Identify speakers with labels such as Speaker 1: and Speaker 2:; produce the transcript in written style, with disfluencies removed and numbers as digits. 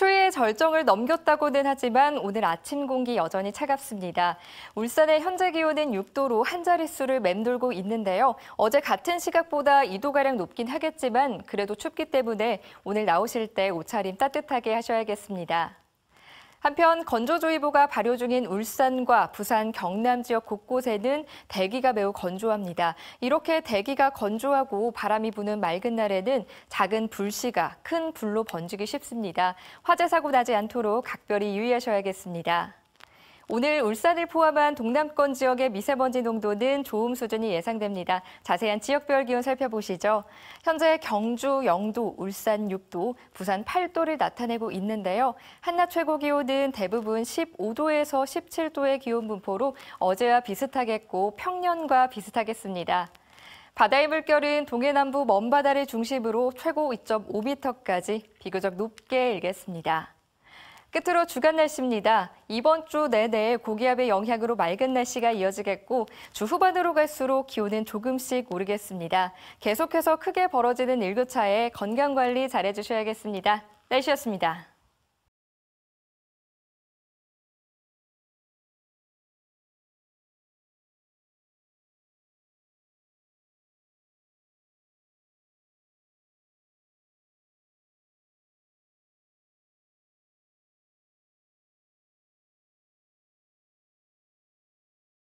Speaker 1: 추위의 절정을 넘겼다고는 하지만 오늘 아침 공기 여전히 차갑습니다. 울산의 현재 기온은 6도로 한 자릿수를 맴돌고 있는데요. 어제 같은 시각보다 2도가량 높긴 하겠지만 그래도 춥기 때문에 오늘 나오실 때 옷차림 따뜻하게 하셔야겠습니다. 한편 건조주의보가 발효 중인 울산과 부산, 경남 지역 곳곳에는 대기가 매우 건조합니다. 이렇게 대기가 건조하고 바람이 부는 맑은 날에는 작은 불씨가 큰 불로 번지기 쉽습니다. 화재 사고 나지 않도록 각별히 유의하셔야겠습니다. 오늘 울산을 포함한 동남권 지역의 미세먼지 농도는 좋음 수준이 예상됩니다. 자세한 지역별 기온 살펴보시죠. 현재 경주 0도, 울산 6도, 부산 8도를 나타내고 있는데요. 한낮 최고 기온은 대부분 15도에서 17도의 기온 분포로 어제와 비슷하겠고 평년과 비슷하겠습니다. 바다의 물결은 동해남부 먼바다를 중심으로 최고 2.5m까지 비교적 높게 일겠습니다. 끝으로 주간 날씨입니다. 이번 주 내내 고기압의 영향으로 맑은 날씨가 이어지겠고 주 후반으로 갈수록 기온은 조금씩 오르겠습니다. 계속해서 크게 벌어지는 일교차에 건강관리 잘해주셔야겠습니다. 날씨였습니다.